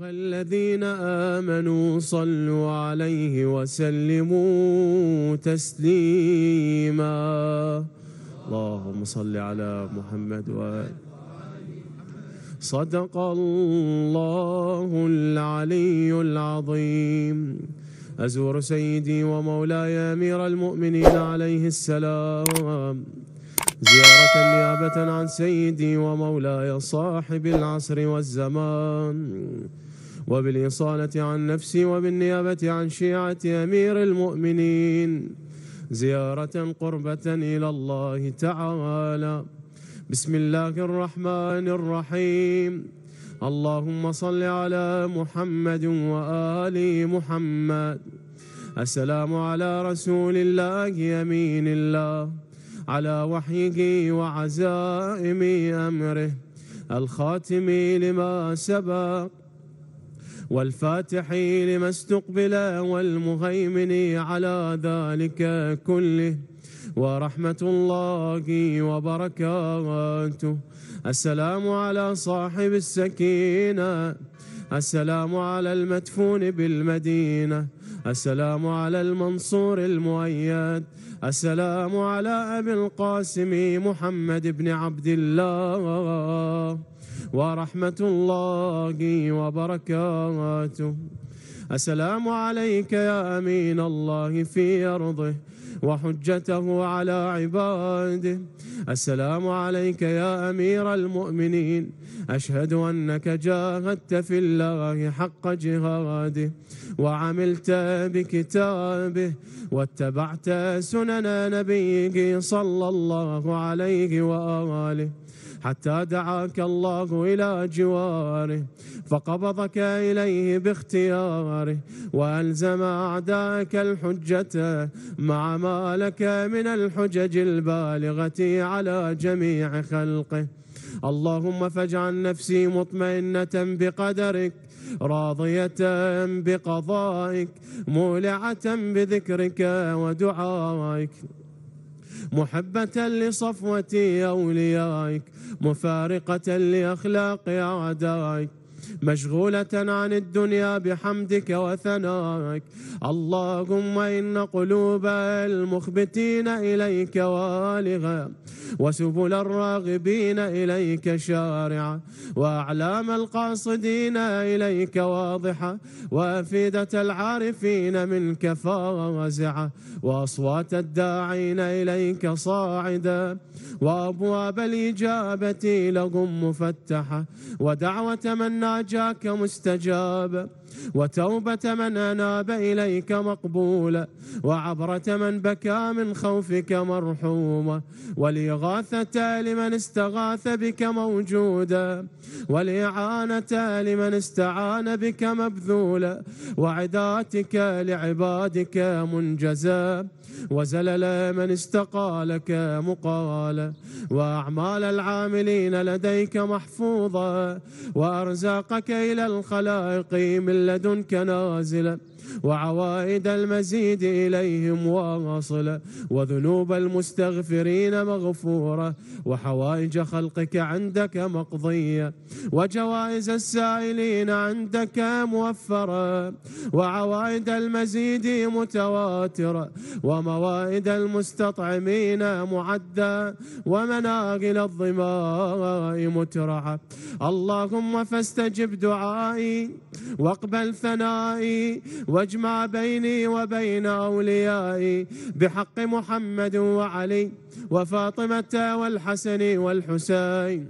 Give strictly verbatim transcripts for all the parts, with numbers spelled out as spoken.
أيها الذين آمنوا صلوا عليه وسلموا تسليما. اللهم صل على محمد وآله. صدق الله العلي العظيم. أزور سيدي ومولاي أمير المؤمنين عليه السلام زيارة نيابة عن سيدي ومولاي صاحب العصر والزمان، وبالإصالة عن نفسي وبالنيابة عن شيعة أمير المؤمنين، زيارة قربة إلى الله تعالى. بسم الله الرحمن الرحيم. اللهم صل على محمد وآل محمد. السلام على رسول الله أمين الله، على وحيه وعزائم أمره، الخاتم لما سبق والفاتح لما استقبل والمهيمن على ذلك كله، ورحمة الله وبركاته. السلام على صاحب السكينة، السلام على المدفون بالمدينة، السلام على المنصور المؤيد، السلام على أبي القاسم محمد بن عبد الله ورحمة الله وبركاته. السلام عليك يا أمين الله في أرضه وحجته على عباده. السلام عليك يا أمير المؤمنين، أشهد أنك جاهدت في الله حق جهاده، وعملت بكتابه، واتبعت سنن نبيه صلى الله عليه وآله، حتى دعاك الله إلى جواره فقبضك إليه باختياره، وألزم أعداءك الحجة مع ما لك من الحجج البالغة على جميع خلقه. اللهم فاجعل نفسي مطمئنة بقدرك، راضية بقضائك، مولعة بذكرك ودعائك، محبة لصفوة أوليائك، مفارقة لأخلاق أعدائك، مشغولة عن الدنيا بحمدك وثنائك. اللهم إن قلوب المخبتين إليك والغة، وسبل الراغبين إليك شارعة، وأعلام القاصدين إليك واضحة، وأفئدة العارفين منك فازعة، وأصوات الداعين إليك صاعدة، وأبواب الإجابة لهم مفتحة، ودعوة من ناجاك مستجابة، وتوبة من أناب إليك مقبولة، وعبرة من بكى من خوفك مرحومة، والإغاثة لمن استغاث بك موجودة، والإعانة لمن استعان بك مبذولة، وعداتك لعبادك منجزة، وزلل من استقالك مقالة، وأعمال العاملين لديك محفوظة، وأرزاقك إلى الخلائق من لدنك نازلة، وعوائد المزيد إليهم واصلة، وذنوب المستغفرين مغفورة، وحوائج خلقك عندك مقضية، وجوائز السائلين عندك موفرة، وعوائد المزيد متواترة، وموائد المستطعمين معدة، ومناغل الظماء مترعة. اللهم فاستجب دعائي واقبل ثنائي، واجمع بيني وبين أوليائي بحق محمد وعلي وفاطمة والحسن والحسين،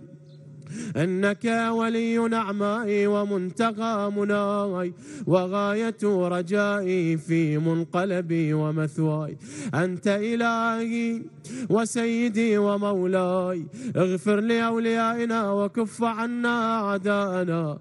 إنك ولي نعمائي ومنتهى مناي، وغاية رجائي في منقلبي ومثواي. أنت إلهي وسيدي ومولاي، اغفر لأوليائنا وكف عنا أعداءنا،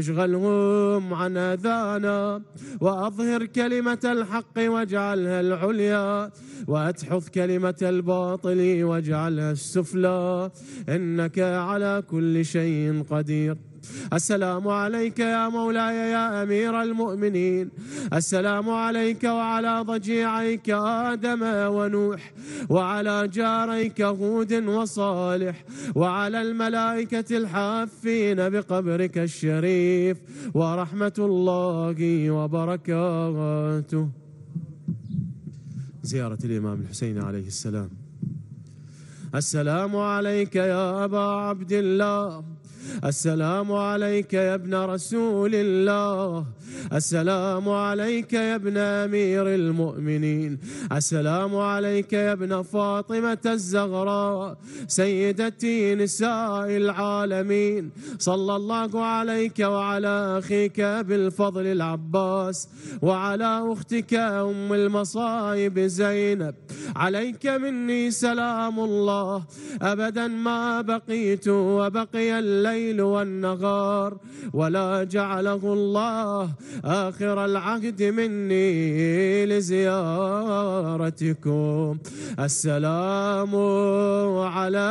واشغلهم عن أذانا، وأظهر كلمة الحق واجعلها العليا، وأدحض كلمة الباطل واجعلها السفلى، إنك على كل شيء قدير. السلام عليك يا مولاي يا أمير المؤمنين. السلام عليك وعلى ضجيعيك آدم ونوح، وعلى جاريك هود وصالح، وعلى الملائكة الحافين بقبرك الشريف، ورحمة الله وبركاته. زيارة الإمام الحسين عليه السلام. السلام عليك يا أبا عبد الله. السلام عليك يا ابن رسول الله. السلام عليك يا ابن أمير المؤمنين. السلام عليك يا ابن فاطمة الزهراء سيدتي نساء العالمين. صلى الله عليك وعلى أخيك بالفضل العباس، وعلى أختك أم المصائب زينب. عليك مني سلام الله أبدا ما بقيت وبقي الليل والنهار، ولا جعله الله آخر العهد مني لزيارتكم. السلام على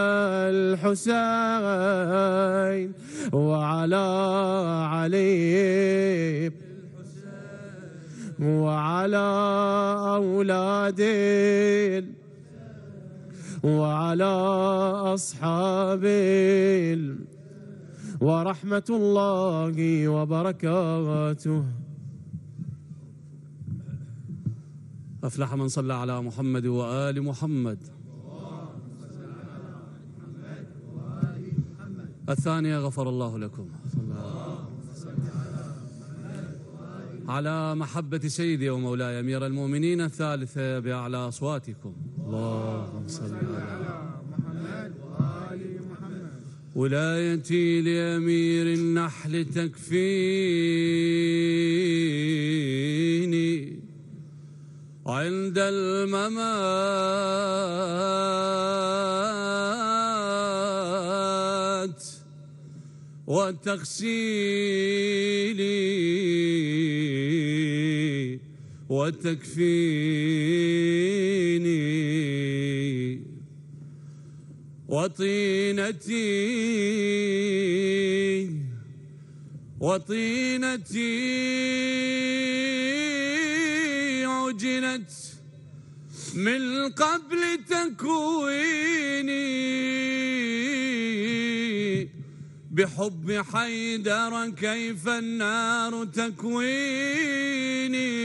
الحسين وعلى علي وعلى أولاد وعلى أصحابه ورحمة الله وبركاته. أفلح من صلى على محمد وآل محمد. الثانية غفر الله لكم. على محبة سيدي ومولاي أمير المؤمنين. الثالثة بأعلى أصواتكم. اللهم صل على محمد وآل محمد. ولايتي لأمير النحل تكفيني عند الممات وتغسيلي وتكفيني وطينتي وطينتي عجنت من قبل تكويني بحب حيدر كيف النار تكويني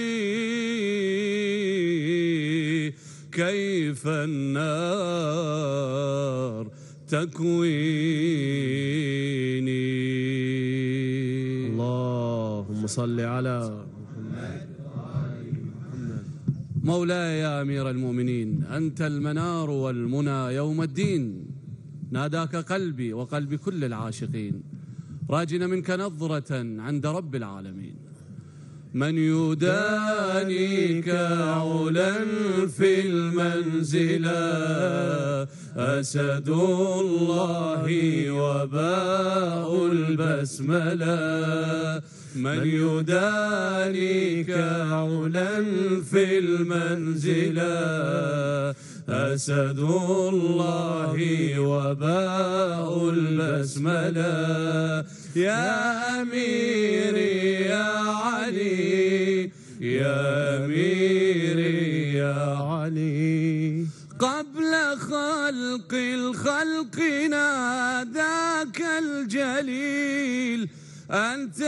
كيف النار تكويني. اللهم صل على مولاي يا أمير المؤمنين، أنت المنار والمنى يوم الدين. ناداك قلبي وقلب كل العاشقين، راجنا منك نظرة عند رب العالمين. من يدانيك علا في المنزلة أسد الله وباء البسملة. من يدانيك علا في المنزلة أسد الله وباء البسملة. يا أميري يا علي يا أميري يا علي. قبل خلق الخلق ناداك الجليل، أنت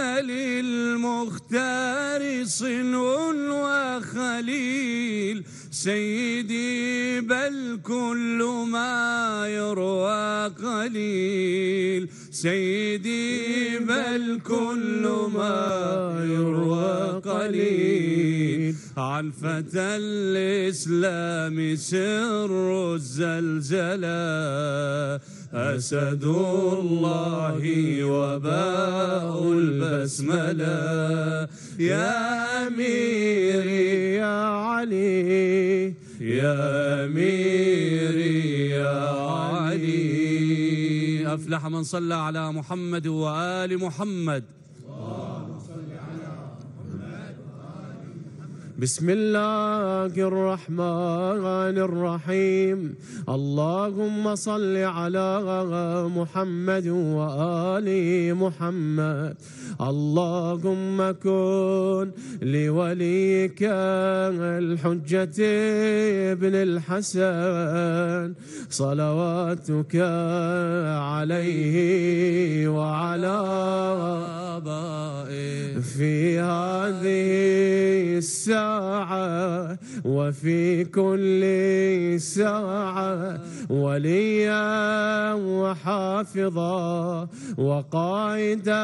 للمختار صنو وخليل. سيدي بل كل ما يروى قليل، سيدي بل كل ما يروى قليل. عن فتى الإسلام سر الزلزلة أسد الله وباء البسملة. يا أميري يا علي يا أميري يا علي. أفلح من صلى على محمد وآل محمد. بسم الله الرحمن الرحيم. اللهم صل على محمد وآل محمد. اللهم كن لوليك الحجة ابن الحسن صلواتك عليه وعلى آبائه في هذه الساعة وفي كل ساعة وليا وحافظا وقائدا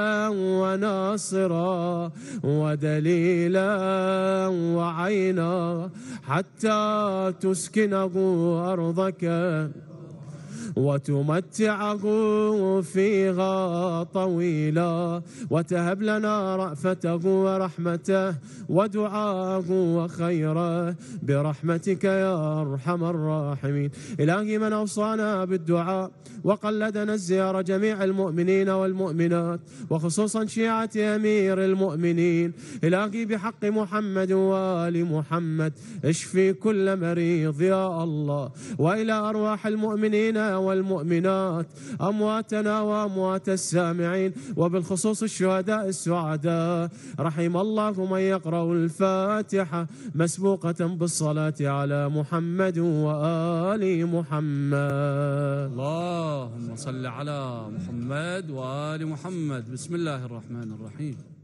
وناصرا ودليلا وعينا حتى تسكنه أرضك وتمتعه فيها طويلا وتهب لنا رأفته ورحمته ودعاءه وخيره برحمتك يا أرحم الراحمين. إلهي من أوصانا بالدعاء وقلدنا الزيارة جميع المؤمنين والمؤمنات وخصوصا شيعة أمير المؤمنين، إلهي بحق محمد وآل محمد اشفي كل مريض يا الله، وإلى أرواح المؤمنين والمؤمنات أمواتنا وأموات السامعين وبالخصوص الشهداء السعداء، رحم الله من يقرأ الفاتحة مسبوقة بالصلاة على محمد وآل محمد. اللهم صل على محمد وآل محمد. بسم الله الرحمن الرحيم.